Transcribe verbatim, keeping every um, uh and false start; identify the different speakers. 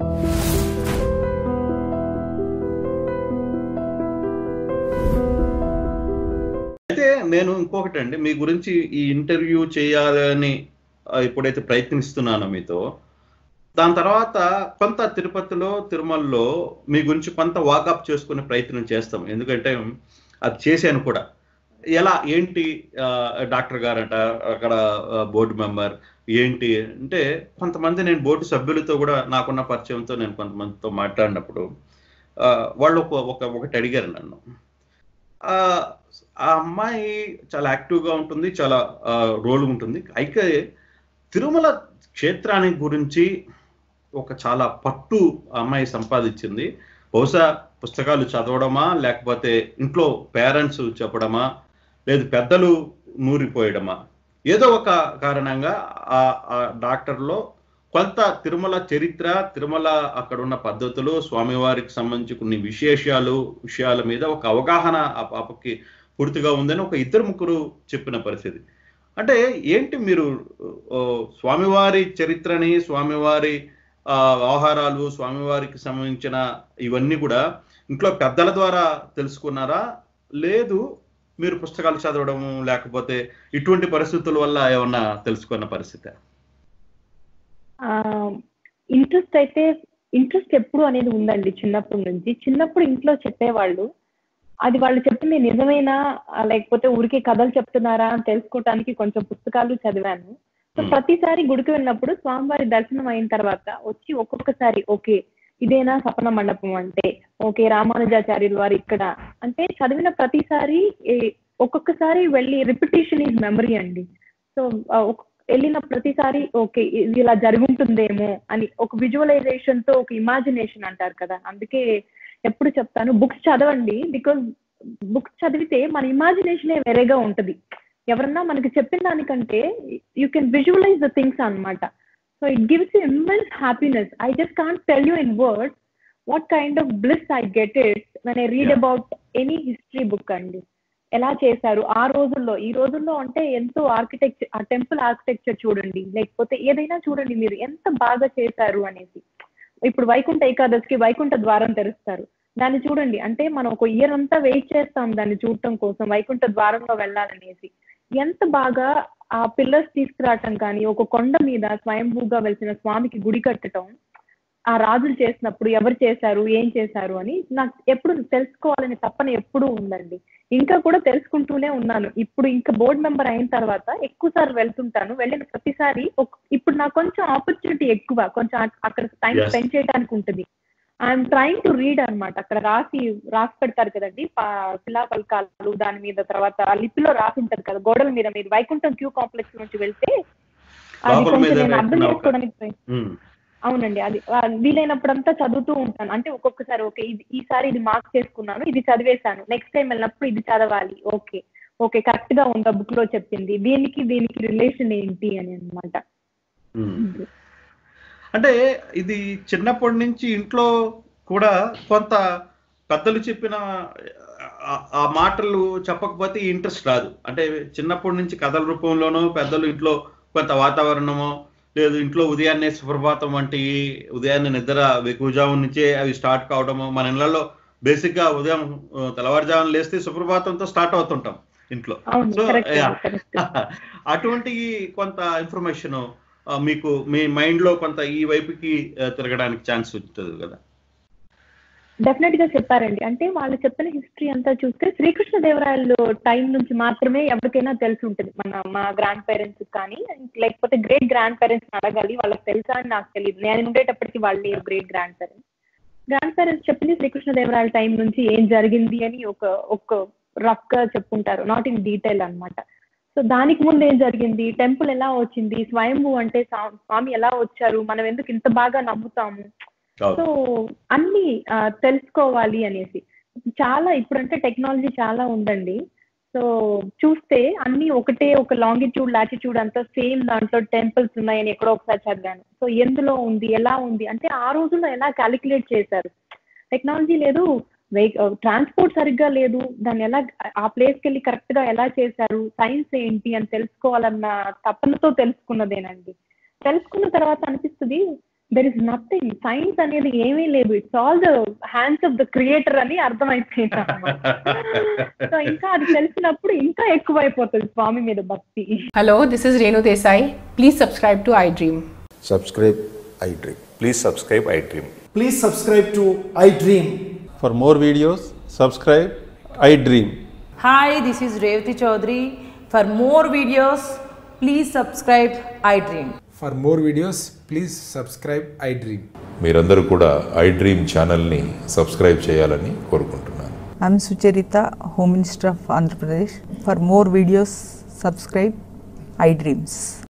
Speaker 1: అయితే నేను ఇంకొకటండి మీ గురించి ఈ ఇంటర్వ్యూ చేయాలని ఆహ్, ఎప్పుడైతే ప్రయత్నిస్తున్నానో మీతో, దాని తర్వాత కొంత తిరుపతిలో, తిరుమలలో మీ గురించి కొంత వాకప్ చేసుకునే ప్రయత్నం చేస్తాం. ఎందుకంటే అది చేశాను కూడా. ఎలా ఏంటి ఆహ్, డాక్టర్ గారట అక్కడ ఆహ్, బోర్డ్ మెంబర్ ఏంటి అంటే కొంతమంది నేను బోర్డు సభ్యులతో గూడా నాకున్న పరిచయంతో నేను కొంతమందితో మాట్లాడినప్పుడు ఆహ్, వాళ్ళు ఒక ఒక ఒకటి అడిగారు నన్ను. ఆహ్, ఆ అమ్మాయి చాలా యాక్టివ్‌గా ఉంటుంది. చాలా ఆహ్, రోల్ ఉంటుంది. అయితే తిరుమల క్షేత్రానికి గురించి ఒక చాలా పట్టు ఆ అమ్మాయి సంపాదించింది. బహుశా పుస్తకాలు చదవడమా? లేకపోతే ఇంట్లో పేరెంట్స్ చెప్పడమా? లేదు పెద్దలు నూరిపోయడమా? ఏదో ఒక కారణంగా ఆహ్, ఆ డాక్టర్‌లో కొంత తిరుమల చరిత్ర, తిరుమల అక్కడున్న పద్ధతులు, స్వామివారికి సంబంధించి కొన్ని విశేషాలు, విషయాల మీద ఒక అవగాహన ఆ పాపకి పూర్తిగా ఉందని ఒక ఇద్దరు, ముగ్గురు చెప్పిన పరిస్థితి. అంటే ఏంటి మీరు ఓహ్, స్వామివారి చరిత్రని, స్వామివారి ఆహ్, వ్యవహారాలు, స్వామివారికి సంబంధించిన ఇవన్నీ గూడా ఇంట్లో పెద్దల ద్వారా తెలుసుకున్నారా? లేదు మీరు పుస్తకాలు చదవడము, లేకపోతే ఇటువంటి పరిస్థితుల వల్ల ఏమన్నా తెలుసుకున్న పరిస్థితా?
Speaker 2: ఆహ్, ఇంట్రెస్ట్ అయితే ఇంట్రెస్ట్ ఎప్పుడు అనేది ఉందండి చిన్నప్పటి నుంచి. చిన్నప్పుడు ఇంట్లో చెప్పేవాళ్ళు. అది వాళ్ళు చెప్పింది నిజమేనా? ఆహ్, లేకపోతే ఊరికే కథలు చెప్తున్నారా అని తెలుసుకోవటానికి కొంచెం పుస్తకాలు చదివాను. సో,
Speaker 1: హ్మ్.
Speaker 2: ప్రతిసారి గుడికి వెళ్ళినప్పుడు స్వామివారి దర్శనం అయిన తర్వాత వచ్చి ఒక్కొక్కసారి ఓకే. ఇదేనా సపన మండపం అంటే, ఓకే. రామానుజాచార్యులు వారు ఇక్కడ అంటే చదివిన ప్రతిసారి ఎ ఒక్కొక్కసారి వెళ్లి రిపిటీషన్ ఈజ్ మెమరీ అండి. సో, ఆహ్, ఒక్ ఎళ్ళిన ప్రతిసారి ఓకే. ఇది ఇలా జరుగుంటుందేమో అని ఒక విజువలైజేషన్‌తో ఒక ఇమాజినేషన్ అంటారు కదా! అందుకే ఎప్పుడు చెప్తాను బుక్స్ చదవండి. బికాజ్ బుక్స్ చదివితే మన ఇమాజినేషనే వేరేగా ఉంటది. ఎవరన్నా మనకి చెప్పిన దానికంటే you can visualise the things అన్నమాట. So, it gives you immense happiness. I just can't tell you in words what kind of bliss I get it when I read
Speaker 1: yeah!
Speaker 2: About any history book అండి. ఎలా చేశారు? ఆ రోజుల్లో, ఈ రోజుల్లో అంటే ఎంతో ఆర్కిటెక్చర్ ఆ టెంపుల్ ఆర్కిటెక్చర్ చూడండి. లేకపోతే ఏదైనా చూడండి మీరు ఎంత బాగా చేశారు అనేసి. ఇప్పుడు వైకుంఠ ఏకాదశికి వైకుంఠ ద్వారం తెరుస్తారు. దాన్ని చూడండి. అంటే మనం ఒక ఇయర్ అంతా వెయిట్ చేస్తాం దాన్ని చూడటం కోసం వైకుంఠ ద్వారంలో వెళ్ళాలనేసి. ఎంత బాగా ఆ పిల్లర్స్ తీసుకురావటం కానీ, ఒక కొండ మీద స్వయంభూగా వెలిసిన స్వామికి గుడి కట్టటం, ఆ రాజులు చేసినప్పుడు ఎవరు చేశారు? ఏం చేశారు? అని నాకు ఎప్పుడు తెలుసుకోవాలనే తపన ఎప్పుడూ ఉందండి. ఇంకా కూడా తెలుసుకుంటూనే ఉన్నాను. ఇప్పుడు ఇంకా బోర్డ్ మెంబర్ అయిన తర్వాత ఎక్కువ సార్లు వెళ్తుంటాను. వెళ్ళిన ప్రతిసారి ఒక్ ఇప్పుడు నాకు కొంచెం ఆపర్చునిటీ ఎక్కువ. కొంచెం అక్ అక్కడ టైమ్
Speaker 1: యెస్.
Speaker 2: స్పెండ్ చేయడానికి ఉంటది. ఐయామ్ ట్రైయింగ్ టు రీడ్ అన్నమాట. అక్కడ రాసి రాసి పెడతారు కదండీ! పా శిలాఫలకాలు దాని మీద తర్వాత ఆ లిపిలో రాసి ఉంటది కదా! గోడల మీద మీరు వైకుంఠం క్యూ కాంప్లెక్స్ నుంచి వెళ్తే అది
Speaker 1: లోపల
Speaker 2: కొంచెం
Speaker 1: మీద
Speaker 2: నేను అర్థం
Speaker 1: వేసిన ఒక
Speaker 2: చేసుకోవడానికి ట్రై
Speaker 1: హ్మ్.
Speaker 2: అవునండి. అది ఆహ్, వీలైనప్పుడంతా చదువుతూ ఉంటాను. అంటే ఒక్కొక్కసారి ఓకే. ఇది ఈసారి ఇది మార్క్ చేసుకున్నాను. ఇది చదివేశాను. నెక్స్ట్ టైమ్ వెళ్ళినప్పుడు ఇది చదవాలి. ఓకే. ఓకే. కరెక్ట్‌గా ఉందా బుక్‌లో చెప్పింది. దీనికి దీనికి రిలేషన్ ఏంటి అని అన్నమాట.
Speaker 1: హ్మ్.
Speaker 2: హ్మ్.
Speaker 1: అంటే ఇది చిన్నప్పటి నుంచి ఇంట్లో కూడా కొంత పెద్దలు చెప్పిన ఆహ్, ఆ మాటలు చెప్పకపోతే ఈ ఇంట్రెస్ట్ రాదు. అంటే చిన్నప్పటి నుంచి కథల రూపంలోనో పెద్దలు ఇంట్లో కొంత వాతావరణమో, లేదు ఇంట్లో ఉదయాన్నే సుప్రభాతం వంటి ఉదయాన్నే నిద్ర వేకువజాము నుంచే అవి స్టార్ట్ కావడము. మన ఇళ్లలో బేసిక్‌గా ఉదయం ఆహ్, తెల్లవారుజామున లేస్తే సుప్రభాతంతో స్టార్ట్ అవుతుంటాం ఇంట్లో.
Speaker 2: అవును.
Speaker 1: సో
Speaker 2: కరెక్ట్ అండి.
Speaker 1: యాహ్!
Speaker 2: కరెక్ట్.
Speaker 1: అటువంటి కొంత ఇన్ఫర్మేషను ఆహ్, మీకు మీ మైండ్‌లో కొంత ఈ వైపుకి ఆహ్, తిరగడానికి ఛాన్స్ ఉంటది గదా!
Speaker 2: డెఫినెట్‌గా చెప్పారండి. అంటే వాళ్ళు చెప్పిన హిస్టరీ అంతా చూస్తే శ్రీకృష్ణ దేవరాయలు టైం నుంచి మాత్రమే ఎవరికైనా తెలిసుంటది. మన మా గ్రాండ్ పేరెంట్స్‌కి కానీ, లేకపోతే గ్రేట్ గ్రాండ్ పేరెంట్స్‌ని అడగాలి. వాళ్ళకి తెలుసా అని నాకు తెలీదు. నేను ఉండేటప్పటికి వాళ్ళు లేరు great grandparents. Grandparents చెప్పింది శ్రీకృష్ణ దేవరాయల టైం నుంచి ఏం జరిగింది అని ఒక ఒక రఫ్‌గా చెప్పుంటారు. నాట్ ఇన్ డీటెయిల్ అన్నమాట. సో, దానికి ముందు ఏం జరిగింది? టెంపుల్ ఎలా వచ్చింది? స్వయంభూ అంటే సా స్వామి ఎలా వచ్చారు? మనం ఎందుకు ఇంత బాగా నమ్ముతాము? సో,
Speaker 1: అవును.
Speaker 2: అన్నీ ఆహ్, తెలుసుకోవాలి అనేసి. చాలా ఇప్పుడంటే టెక్నాలజీ చాలా ఉందండి. సో, చూస్తే అన్నీ ఒకటే ఒక లాంగిట్యూడ్, లాటిట్యూడ్ అంతా సేమ్ దాంట్లో టెంపుల్స్ ఉన్నాయని ఎక్కడో ఒకసారి చదివాను. సో, ఎందులో ఉంది? ఎలా ఉంది? అంటే ఆ రోజుల్లో ఎలా కాలిక్యులేట్ చేశారు? టెక్నాలజీ లేదు. వెహి ఆహ్, ట్రాన్స్‌పోర్ట్ సరిగ్గా లేదు. దాన్ని ఎలా ఆ ప్లేస్‌కెళ్ళి కరెక్ట్‌గా ఎలా చేశారు? సైన్స్ ఏంటి అని తెలుసుకోవాలన్న తపనతో తెలుసుకున్నదేనండి. తెలుసుకున్న తర్వాత అనిపిస్తది దెర్ ఇస్ నథింగ్, సైన్స్ అనేది ఏమీ లేదు, it's all the hands of the creator అని అర్థమైపోయింది అన్నమాట. సో ఇంకా అది తెలిసినప్పుడు ఇంకా ఎక్కువైపోతుంది స్వామి మీద భక్తి.
Speaker 3: Hello, this is Renu Desai. Please subscribe to iDream.
Speaker 4: Subscribe iDream.
Speaker 5: Please subscribe iDream.
Speaker 6: Please subscribe to iDream.
Speaker 7: For more videos, subscribe iDream.
Speaker 8: Hi, this is Revati Chaudhary. For more videos, please subscribe iDream.
Speaker 6: For more videos, please subscribe iDream.
Speaker 5: మీరందరూ కూడా iDream ఛానల్ని subscribe చేయాలని కోరుకుంటున్నాను.
Speaker 9: I'm Sucharita, Home Minister of Andhra Pradesh. For more videos, subscribe iDreams.